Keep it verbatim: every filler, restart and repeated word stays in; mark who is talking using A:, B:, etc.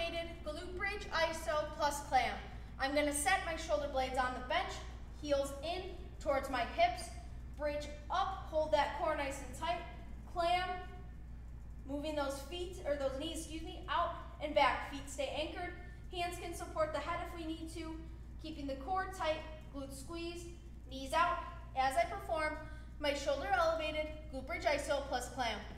A: elevated glute bridge I S O plus clam. I'm going to set my shoulder blades on the bench, heels in towards my hips, bridge up, hold that core nice and tight, clam, moving those feet, or those knees, excuse me, out and back. Feet stay anchored. Hands can support the head if we need to, keeping the core tight, glutes squeezed, knees out. As I perform my shoulder elevated glute bridge I S O plus clam.